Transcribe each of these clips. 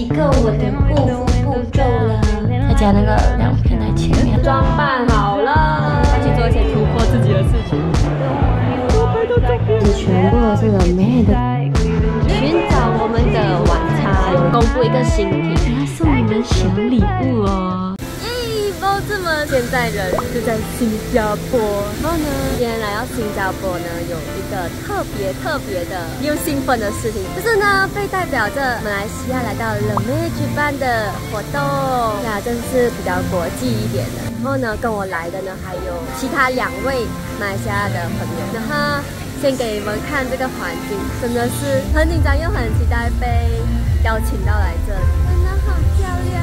个我的步骤了。再加那个两片在前面。装扮好了，要去做一些突破自己的事情。是全部都是人妹的。寻找我们的晚餐，公布一个新品，要送你们小礼物哦。包子们，现在人就在新加坡。然后呢，今天来到新加坡呢，有一个特别的又兴奋的事情，就是呢，被代表着马来西亚来到冷妹举办的活动呀，真是比较国际一点的。然后呢，跟我来的呢还有其他2位马来西亚的朋友。然后先给你们看这个环境，真的是很紧张又很期待被邀请到来这里，真的好漂亮。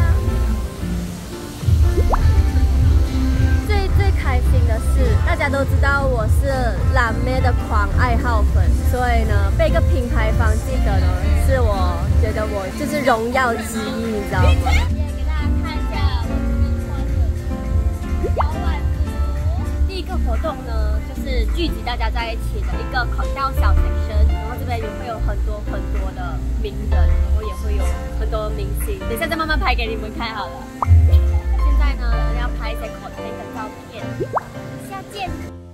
最开心的是，大家都知道我是蓝妹的狂爱好粉，所以呢，被一个品牌方记得呢，是我觉得我就是荣耀之一，你知道吗？给大家看一下我自己穿的小晚服。第一个活动呢，就是聚集大家在一起的一个cocktail小section，然后这边也会有很多的名人，然后也会有很多明星，等一下再慢慢拍给你们看好了。现在呢，要拍一些cocktail的照片，下见。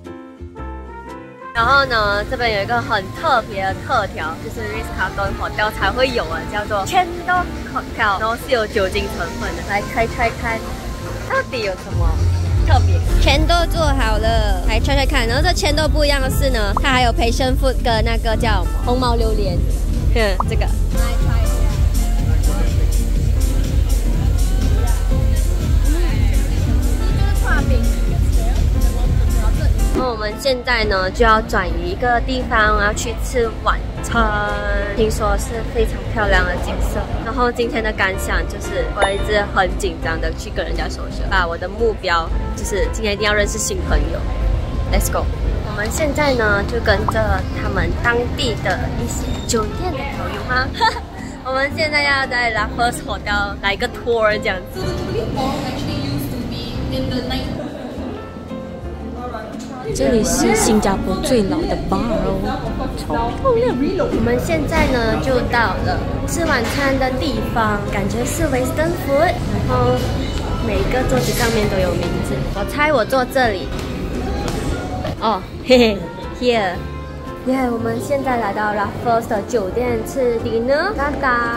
然后呢，这边有一个很特别的特调，就是 Ritz-Carlton Hotel 才会有的，叫做 Chendol Cocktail， 然后是有酒精成分的。来拆看，到底有什么特别？Chendol 做好了，来拆看。然后这 Chendol 不一样的是呢，它还有passion fruit跟那个叫红毛榴莲，这个。来拆一下。那我们现在呢就要转移一个地方，要去吃晚餐。听说是非常漂亮的景色。然后今天的感想就是，我一直很紧张的去跟人家social，我的目标就是今天一定要认识新朋友。Let's go！ 我们现在呢就跟着他们当地的一些酒店的朋友吗？我们现在要在 Raffles Hotel 来个 tour 这样子。这里是新加坡最老的 bar 哦，超漂亮。我们现在呢就到了吃晚餐的地方，感觉是 Western Food， 然后每个桌子上面都有名字。我猜我坐这里。哦，嘿嘿 ，here。耶，我们现在来到 Raffles 的酒店吃 dinner， 嘎嘎。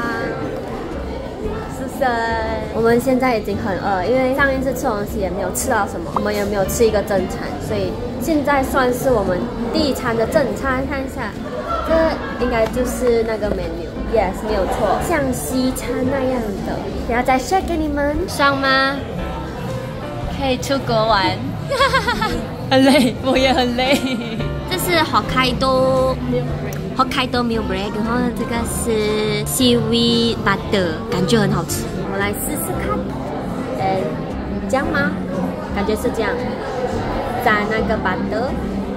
我们现在已经很饿，因为上一次吃东西也没有吃到什么，我们也没有吃一个正餐，所以现在算是我们第一餐的正餐。看一下，这应该就是那个 menu，yes， 没有错，像西餐那样的。等下再 share 给你们，爽吗？可以出国玩，很累，我也很累。这是Hokkaido meal bread， 然后这个是 seaweed butter， 感觉很好吃。我们来试试看。这样吗？感觉是这样，沾那个 butter。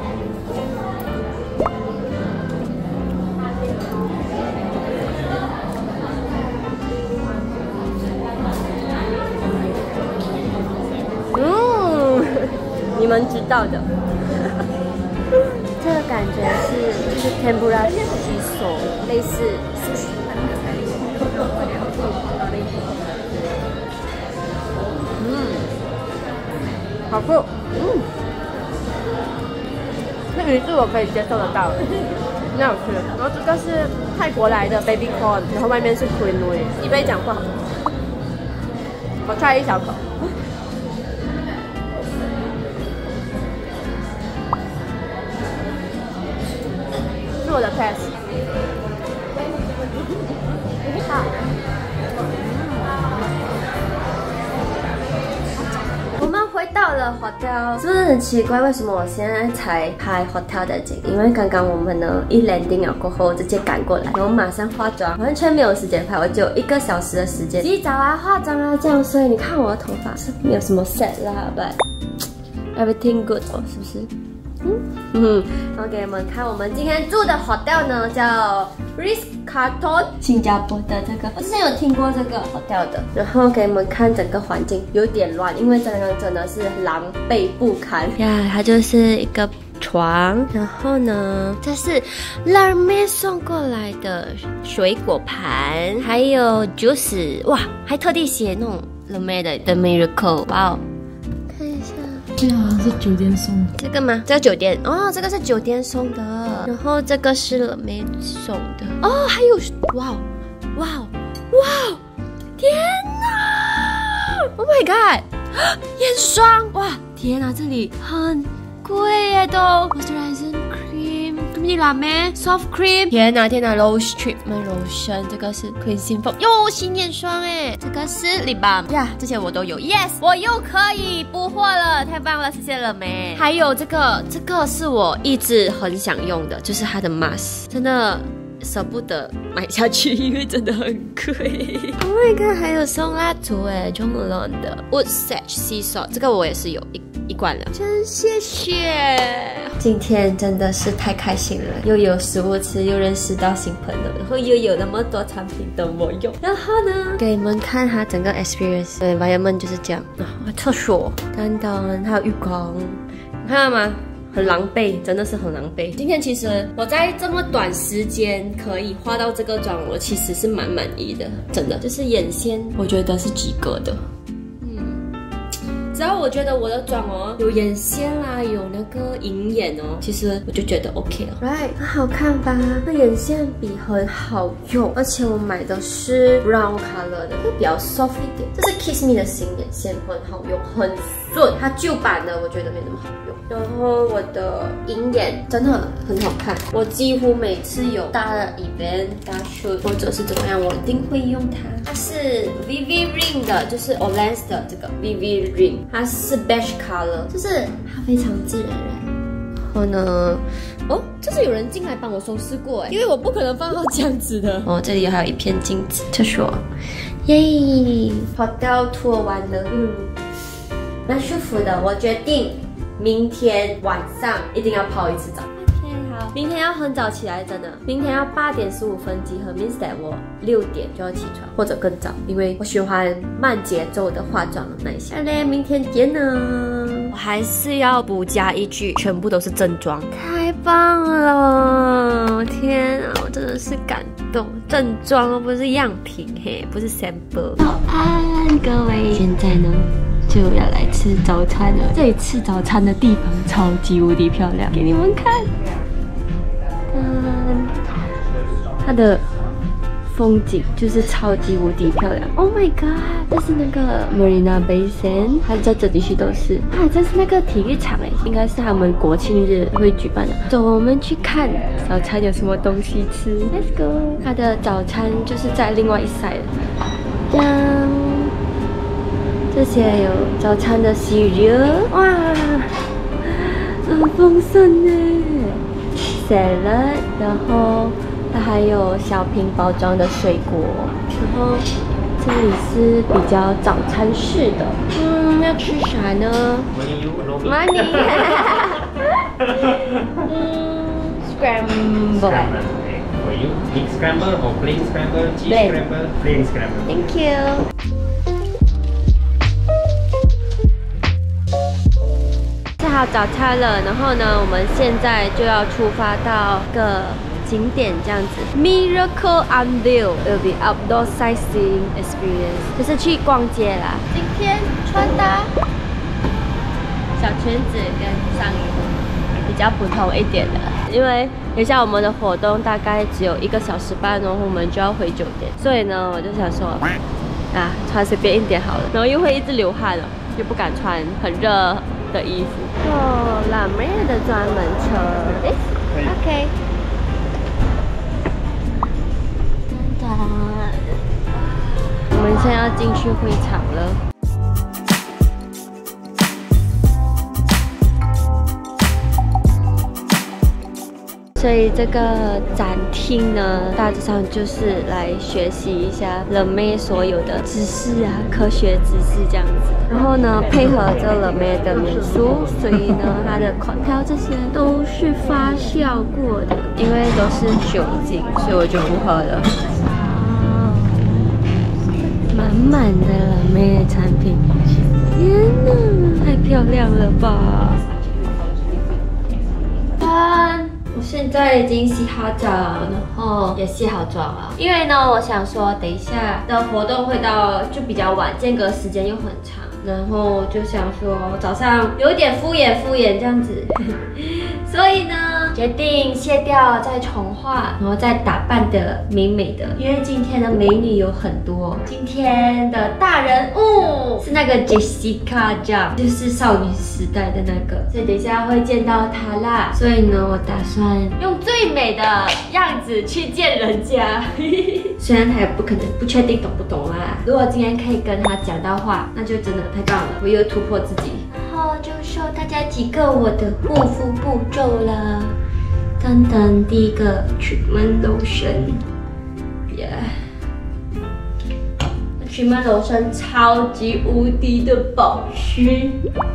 你们知道的。这个感觉就是 tempura 鸡手，类似sushi。好酷，那鱼是我可以接受得到的，很好吃。然后这个是泰国来的 baby corn， 然后外面是 cream味，一杯讲不好。我try一小口。是我的 test。好。我们回到了 hotel， 是不是很奇怪？为什么我现在才拍 hotel 的景？因为刚刚我们呢一 landing 了过后，直接赶过来，然后马上化妆，完全没有时间拍，我只有1个小时的时间洗澡啊、化妆啊这样，所以你看我的头发是没有什么 set 啦 ，but everything good 哦，是不是？然后给你们看，我们今天住的 hotel 呢叫 Ritz-Carlton， 新加坡的这个，我之前有听过这个 hotel 的。然后给你们看整个环境有点乱，因为刚刚真的是狼狈不堪呀。它就是一个床，然后呢，这是 La Mer 送过来的水果盘，还有 juice， 哇，还特地写那种 La Mer 的 Miracle， 哇哦，看一下， 这好像是酒店送的， 这个吗？这个酒店哦，这个是酒店送的，然后这个是 La Mer 送的，哦，还有，哇哦，哇哦，哇哦，天哪 ！Oh my god！ 眼霜，哇，天哪，这里很贵耶都 ，moisturizing cream， La Mer soft cream， 天哪天哪 ，rose treatment lotion， 这个是 cleansing foam， 哟，新眼霜哎，这个是 lip balm 呀，这些我都有 ，yes， 我又可以补货了，太棒了，谢谢了没？还有这个是我一直很想用的，就是它的 mask， 真的。舍不得买下去，因为真的很贵。Oh my god， 还有送蜡烛哎 ，Jo Malone 的 Wood Sage Sea Salt， 这个我也是有一罐了，真谢谢。今天真的是太开心了，又有食物吃，又认识到新朋友，然后又有那么多产品等我用。然后呢，给你们看它整个 experience， 对 environment 就是这样。厕所，等等，还有浴缸，你看到吗？很狼狈，真的是很狼狈。今天其实我在这么短时间可以化到这个妆，我其实是蛮满意的，真的就是眼线，我觉得是及格的。只要我觉得我的妆哦有眼线啦，有那个银眼哦，其实我就觉得 OK 了。Right， 很好看吧？那眼线笔很好用，而且我买的是 brown color 的，会比较 soft 一点。这是 Kiss Me 的新眼线，很好用，很顺。它旧版的我觉得没那么好用。然后我的银眼真的很好看，我几乎每次有大的 event、大 shoot 或者是怎么样，我一定会用它。它是 VV Ring 的，就是 Olens 的这个 VV Ring， 它是 beige color， 就是它非常自然然。然后呢，哦，这是有人进来帮我收拾过哎，因为我不可能放到这样子的。哦，这里还有一片镜子，厕所，耶 ，hotel tour 完了，蛮舒服的。我决定明天晚上一定要泡一次澡。OK， 好，明天要很早起来，真的，明天要8点15分集合 ，means that 我6点就要起床，或者更早，因为我喜欢慢节奏的化妆那一些。好嘞，明天见呢。我还是要补加一句，全部都是正装，太棒了！天啊，我真的是感动，正装哦，不是样品嘿，不是 sample。早安，各位，现在呢？就要来吃早餐了。这里吃早餐的地方超级无敌漂亮，给你们看。它的风景就是超级无敌漂亮。Oh my god， 这是那个 Marina Bay Sands， 它在这里区都是。啊，这是那个体育场哎，应该是他们国庆日会举办的。走，我们去看早餐有什么东西吃。Let's go。它的早餐就是在另外一 side。这样。这些有早餐的cereal，哇，很丰盛呢。salad， 然后它还有小瓶包装的水果，然后这里是比较早餐式的。要吃啥呢 ？Money。Scramble。 For you, big scramble or plain scramble, cheese scramble, plain scramble. Thank you. 吃好早餐了，然后呢，我们现在就要出发到个景点，这样子。Miracle Unveil will be outdoor sightseeing experience， 就是去逛街啦。今天穿搭小裙子跟上衣比较普通一点的，因为等一下我们的活动大概只有1个小时半，然后我们就要回酒店，所以呢，我就想说，穿随便一点好了，然后又会一直流汗了，又不敢穿很热的衣服。哦，La Mer的专门车，OK。我们现在要进去会场了。所以这个展厅呢，大致上就是来学习一下 La Mer 所有的知识啊，科学知识这样子。然后呢，配合着 La Mer 的民宿，所以呢，它的 cocktail 这些都是发酵过的，因为都是酒精，所以我就不喝了。满满的 La Mer 产品，天哪，太漂亮了吧！ 安，我现在已经洗好澡，然后也卸好妆了。因为呢，我想说等一下的活动会到就比较晚，间隔时间又很长，然后就想说早上有一点敷衍这样子，所以呢决定卸掉再重画，然后再打扮的美美的。因为今天的美女有很多，今天的大人物是那个 Jessica Jung， 就是少女时代的那个，所以等一下会见到她啦。所以呢，我打算用最美的样子去见人家。虽然她也不可能不确定懂不懂啦，如果今天可以跟她讲到话，那就真的太棒了，我又突破自己。然后就说大家几个我的护肤步骤了。噔噔，第一个treatment lotion， treatment lotion 超级无敌的保湿。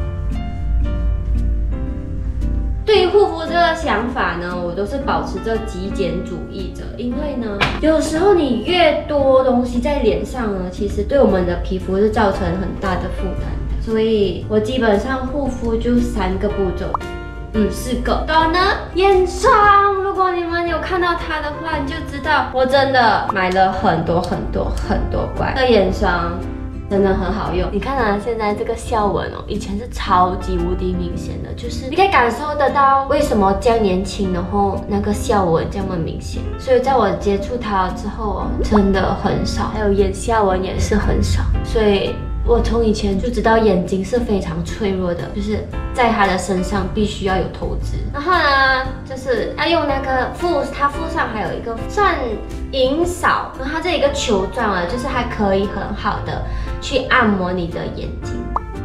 对于护肤这个想法呢，我都是保持着极简主义者，因为呢，有时候你越多东西在脸上呢，其实对我们的皮肤是造成很大的负担的。所以我基本上护肤就3个步骤。4个。然后呢，眼霜，如果你们有看到它的话，你就知道我真的买了很多罐的眼霜，真的很好用。你看啊，现在这个笑纹哦，以前是超级无敌明显的，就是你可以感受得到为什么这样年轻，然后那个笑纹这么明显。所以在我接触它之后哦，真的很少，还有眼下纹也是很少，所以。我从以前就知道眼睛是非常脆弱的，就是在他的身上必须要有投资。然后呢，就是要用那个它附上还有一个算银扫，然后它这一个球状啊，就是还可以很好的去按摩你的眼睛。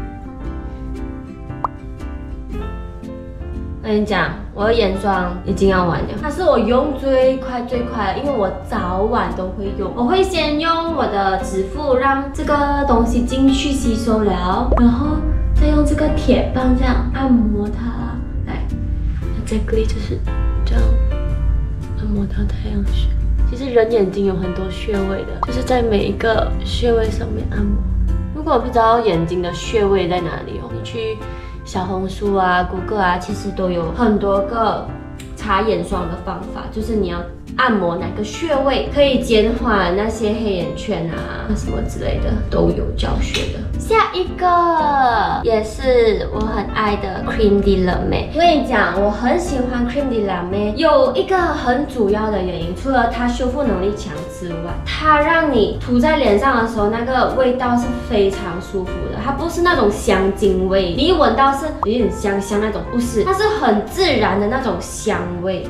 我跟你讲，我的眼霜已经要完了，它是我用最快的，因为我早晚都会用。我会先用我的指腹让这个东西进去吸收了，然后再用这个铁棒这样按摩它。来 ，exactly 就是这样按摩到太阳穴。其实人眼睛有很多穴位的，就是在每一个穴位上面按摩。如果不知道眼睛的穴位在哪里哦，你去。小红书啊、谷歌啊，其实都有很多个擦眼霜的方法，就是你要按摩哪个穴位，可以减缓那些黑眼圈啊什么之类的，都有教学的。下一个也是我很爱的 Crème de la Mer。我跟你讲，我很喜欢 Crème de la Mer， 有一个很主要的原因，除了它修复能力强之外，它让你涂在脸上的时候，那个味道是非常舒服的。它不是那种香精味，你一闻到是有点香那种，不是，它是很自然的那种香味。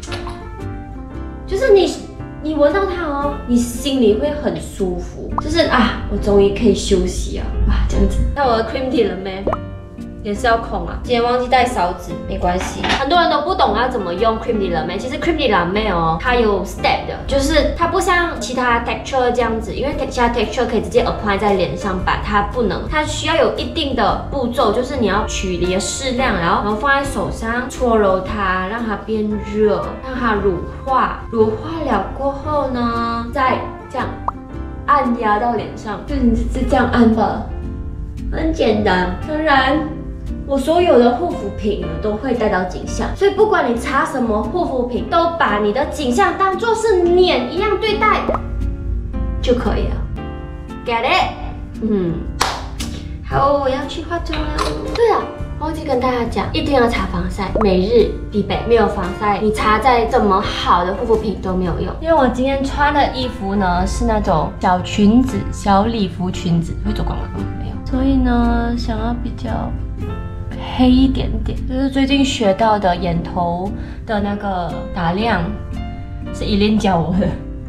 就是你闻到它哦，你心里会很舒服，就是啊，我终于可以休息了，哇，这样子。那我的 Crème de la Mer也是要空啊，今天忘记带勺子，没关系。很多人都不懂要怎么用 Crème de la Mer， 其实 Crème de la Mer 哦，它有 step 的，就是它不像其他 texture 这样子，因为其他 texture 可以直接 apply 在脸上吧，它不能，它需要有一定的步骤，就是你要取你的适量，然后放在手上搓揉它，让它变热，让它乳化，乳化了过后呢，再这样按压到脸上，就你是这样按吧，很简单。当然。我所有的护肤品呢都会带到景象，所以不管你擦什么护肤品，都把你的景象当作是脸一样对待就可以了。Get it？ 好，我要去化妆了。对了，忘记跟大家讲，一定要擦防晒，每日必备。没有防晒，你擦再怎么好的护肤品都没有用。因为我今天穿的衣服呢是那种小裙子、小礼服裙子，会做广告吗？没有。所以呢，想要比较。黑一点点，就是最近学到的眼头的那个打亮，是依琳教我的，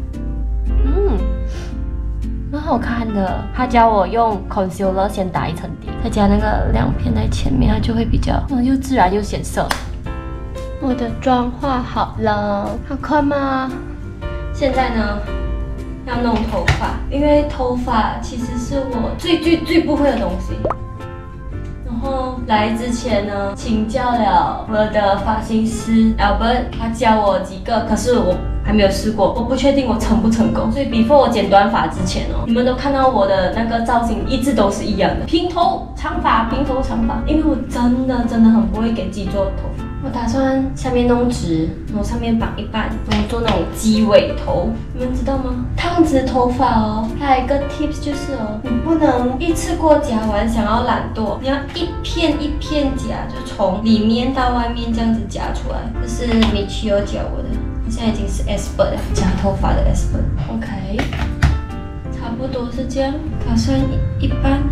蛮好看的。他教我用 concealer 先打一层底，再加那个亮片在前面，它就会比较又自然又显色。我的妆化好了，好看吗？现在呢，要弄头发，因为头发其实是我最不会的东西。然后来之前呢，请教了我的发型师 Albert， 他教我几个，可是我还没有试过，我不确定我成不成功。所以 before 我剪短发之前哦，你们都看到我的那个造型一直都是一样的，平头长发，平头长发，因为我真的很不会给自己做头发。 我打算下面弄直，然后上面绑一半，然后做那种鸡尾头，你们知道吗？烫直头发哦，还有一个 tips 就是哦，你不能一次过夹完，想要懒惰，你要一片一片夹，就从里面到外面这样子夹出来。这是米奇有教我的，我现在已经是 expert 了，夹头发的 expert。OK， 差不多是这样，打算一半。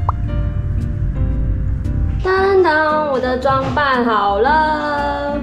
当当，我的装扮好了。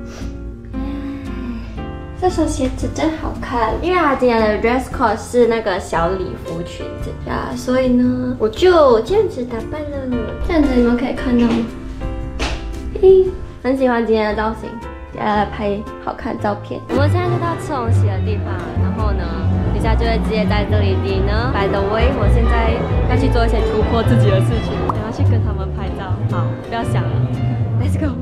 这双鞋子真好看，因为它今天的 dress code 是那个小礼服裙子呀，所以呢，我就这样子打扮了。这样子你们可以看到吗？嘿，很喜欢今天的造型，接下来拍好看照片。我们现在就到吃东西的地方，然后呢，等下就会直接在这里顶呢。By the way， 我现在要去做一些突破自己的事情，我要去跟他们拍照。好，不要想了 ，Let's go。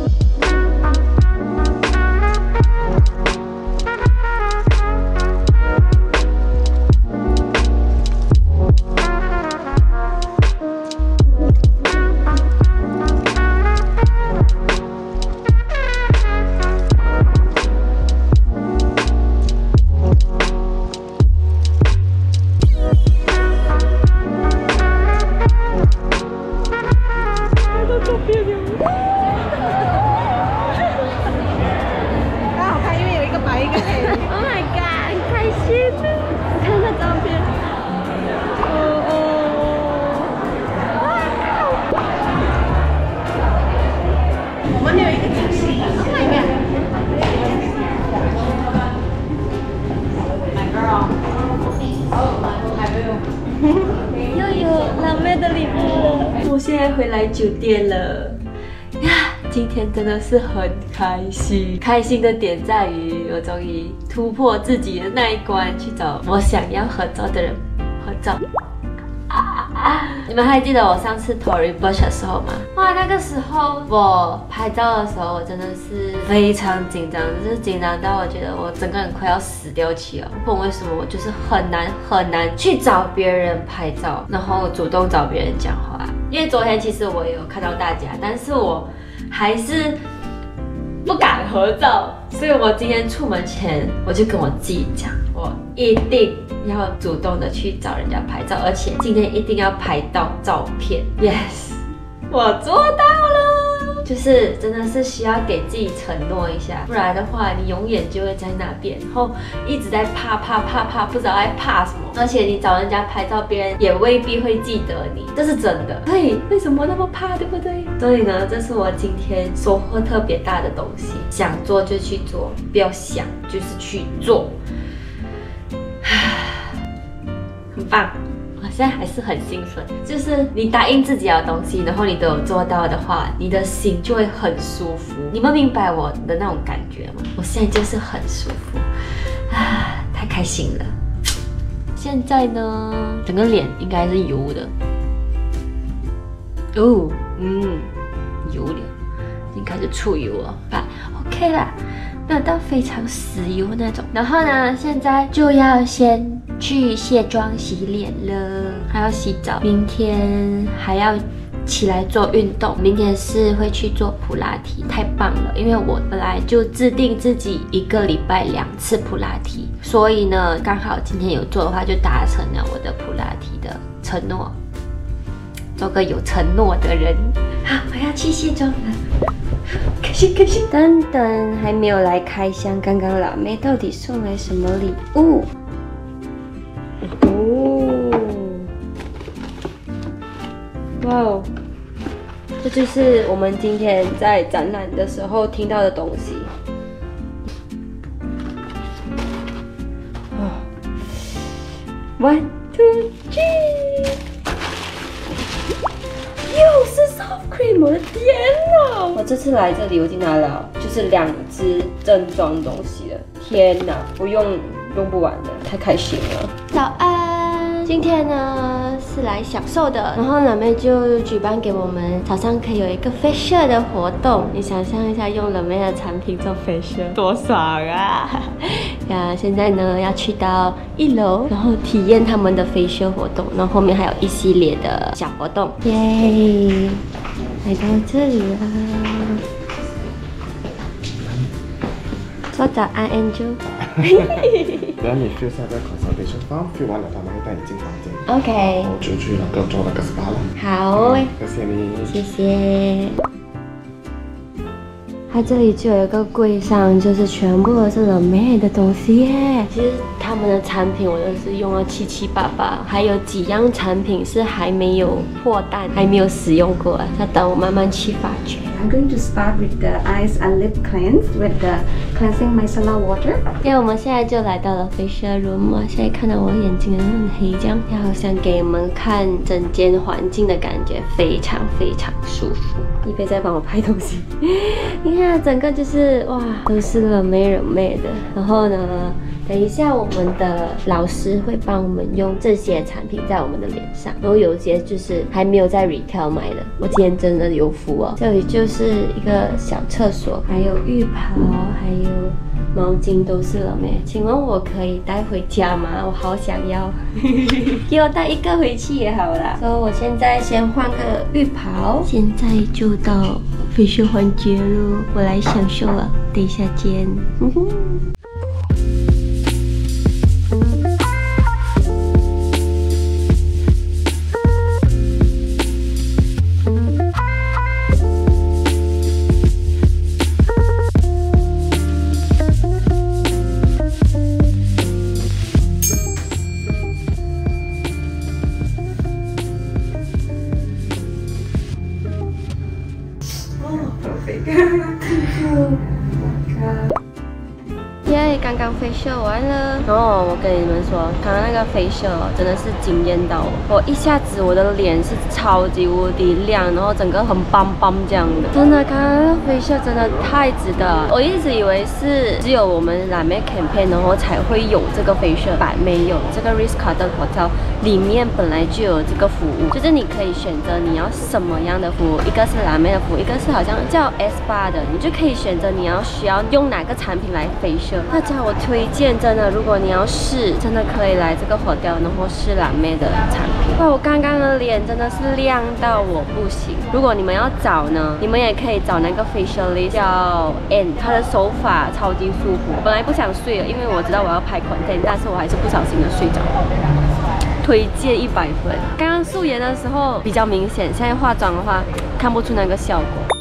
又有辣妹的礼物了。我现在回来酒店了呀，今天真的是很开心。开心的点在于，我终于突破自己的那一关，去找我想要合照的人合照。你们还记得我上次 Tory Burch 的时候吗？哇，那个时候我拍照的时候，我真的是非常紧张，就是紧张到我觉得我整个人快要死掉去了。不懂为什么，我就是很难去找别人拍照，然后主动找别人讲话。因为昨天其实我也有看到大家，但是我还是不敢合照，所以我今天出门前我就跟我自己讲，我一定要主动的去找人家拍照，而且今天一定要拍到照片。Yes， 我做到了，就是真的是需要给自己承诺一下，不然的话你永远就会在那边，然后一直在怕，不知道在怕什么。而且你找人家拍照，别人也未必会记得你，这是真的。对，为什么那么怕，对不对？所以呢，这是我今天收获特别大的东西。想做就去做，不要想，就是去做。很棒，我现在还是很兴奋。就是你答应自己的东西，然后你都有做到的话，你的心就会很舒服。你们明白我的那种感觉吗？我现在就是很舒服啊，太开心了。现在呢，整个脸应该是油的。哦，油脸，已经开始出油了，吧 ？OK 啦。没有到非常死油那种。然后呢，现在就要先去卸妆洗脸了，还要洗澡。明天还要起来做运动，明天是会去做普拉提，太棒了！因为我本来就制定自己1个礼拜2次普拉提，所以呢，刚好今天有做的话，就达成了我的普拉提的承诺。做个有承诺的人。好，我要去卸妆了。开心。等等，还没有来开箱，刚刚老妹到底送来什么礼物？哇哦，这就是我们今天在展览的时候听到的东西。1、2、3。又是 soft cream， 我的天哪！我这次来这里，我已经拿了就是2支正装东西了。天哪，我用不完的，太开心了。早安，今天呢是来享受的，然后老妹就举办给我们早上可以有一个 facial 的活动。你想象一下，用老妹的产品做 facial， 多爽啊！呀，现在呢要去到1楼，然后体验他们的 facial 活动，然后后面还有一系列的小活动。耶，来到这里啦！ 说早安 Angel。 然后你 fill 下个 consultation form，fill 完了他们会带你进房间。 OK。 我就去那个做那个 SPA 了。 好， 谢谢你。 谢谢。它这里就有一个柜上，就是全部都是了妹的东西耶。其实他们的产品我都是用了七七八八，还有几样产品是还没有破蛋，还没有使用过，要等我慢慢去发掘。 I'm going to start with the eyes and lip cleanse with the cleansing micellar water. 因为我们现在就来到了 facial room 啊，现在看到我眼睛很黑这样，好想给你们看整间环境的感觉，非常非常舒服。一菲在帮我拍东西，你看整个就是哇，都是了妹的。然后呢，等一下我们的老师会帮我们用这些产品在我们的脸上，然后有些就是还没有在 retail 买的。我今天真的有福哦，这里就是一个小厕所，还有浴袍，还有毛巾都是了妹。请问我可以带回家吗？我好想要，给我带一个回去也好啦。所以我现在先换个浴袍，现在就到facial环节了，我来享受了，等一下见。耶，刚刚 facial 完了。然后我跟你们说，刚刚那个 facial 真的是惊艳到我，我一下子我的脸是超级无敌亮，然后整个很棒棒这样的。真的，刚刚那个 facial 真的太值得。我一直以为是只有我们蓝妹 campaign 然后才会有这个 facial， 但没有。这个 Ritz-Carlton Hotel 里面本来就有这个服务，就是你可以选择你要什么样的服务，一个是蓝妹的服务，一个是好像叫 SPA 的，你就可以选择你需要用哪个产品来 facial。大家我推荐，真的，如果你要试，真的可以来这个 hotel， 然后试蓝妹的产品。哇，我刚刚的脸真的是亮到我不行。如果你们要找呢，你们也可以找那个 facialist 叫 Anne， 她的手法超级舒服。本来不想睡了，因为我知道我要拍 content， 但是我还是不小心的睡着了。推荐100分。刚刚素颜的时候比较明显，现在化妆的话看不出那个效果。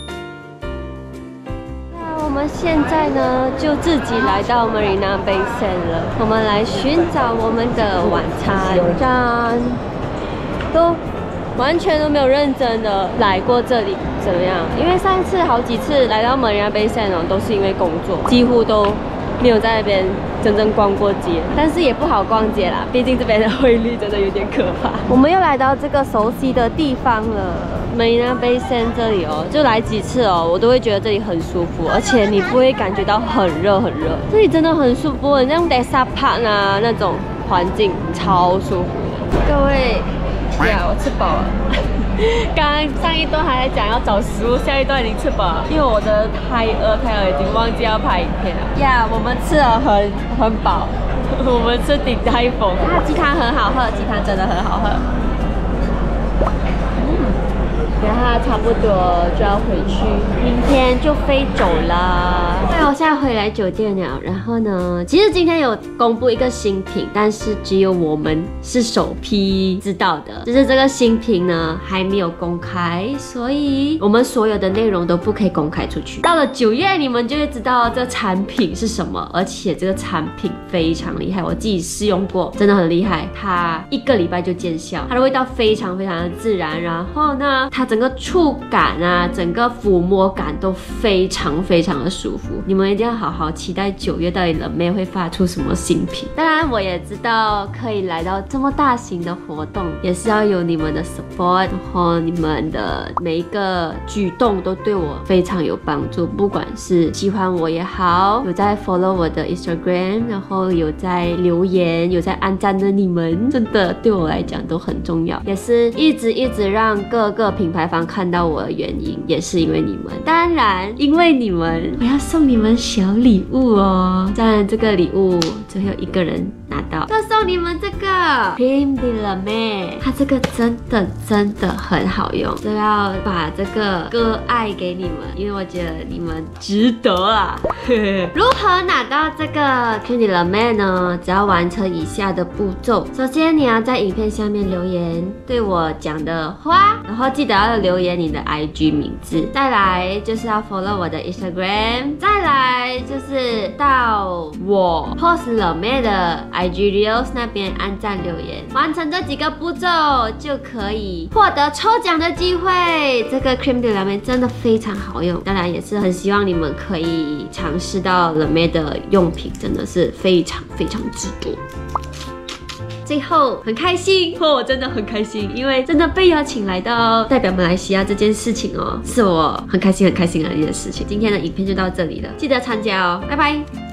我们现在呢就自己来到 Marina Bay Sands 了，我们来寻找我们的晚餐。짠，都完全都没有认真的来过这里，怎么样？因为上次好几次来到 Marina Bay Sands 都是因为工作，几乎都没有在那边真正逛过街，但是也不好逛街啦，毕竟这边的汇率真的有点可怕。我们又来到这个熟悉的地方了。Marina Bay Sands 这里哦，就来几次哦，我都会觉得这里很舒服，而且你不会感觉到很热很热，这里真的很舒服，很像 Desert Park 啊那种环境，超舒服的。各位，呀，我吃饱了。刚刚上一段还在讲要找食物，下一段已经吃饱了，因为我的太饿，已经忘记要拍影片了。呀，我们吃了很饱，我们吃鼎泰丰，它鸡汤很好喝，鸡汤真的很好喝。然后差不多就要回去，明天就飞走了。对，我现在回来酒店了。然后呢，其实今天有公布一个新品，但是只有我们是首批知道的。就是这个新品呢还没有公开，所以我们所有的内容都不可以公开出去。到了9月，你们就会知道这产品是什么，而且这个产品非常厉害，我自己试用过，真的很厉害。它1个礼拜就见效，它的味道非常非常的自然。然后呢，它整个触感啊，整个抚摸感都非常非常的舒服。你们一定要好好期待9月到底了妹会发出什么新品。当然，我也知道可以来到这么大型的活动，也是要有你们的 support， 然后你们的每一个举动都对我非常有帮助。不管是喜欢我也好，有在 follow 我的 Instagram， 然后有在留言，有在按赞的你们，真的对我来讲都很重要，也是一直让各个品牌方看到我的原因，也是因为你们。当然，因为你们，我要送你们小礼物哦。当然，这个礼物只有1个人拿到，就送你们这个 Crème de la Mer， 它这个真的很好用，就要把这个割爱给你们，因为我觉得你们值得啊。如何拿到这个 Crème de la Mer 呢？只要完成以下的步骤。首先，你要在影片下面留言对我讲的话，然后记得要留言你的 IG 名字。再来就是要 follow 我的 Instagram， 再来就是到我 post la Mer 的 IG Reels 那边按赞留言。完成这几个步骤就可以获得抽奖的机会。这个 Crème de la Mer 真的非常好用，当然也是很希望你们可以尝试到 la Mer 的用品，真的是非常之多。最后很开心，我真的很开心，因为真的被邀请来到代表马来西亚这件事情哦，是我很开心的一件事情。今天的影片就到这里了，记得参加哦，拜拜。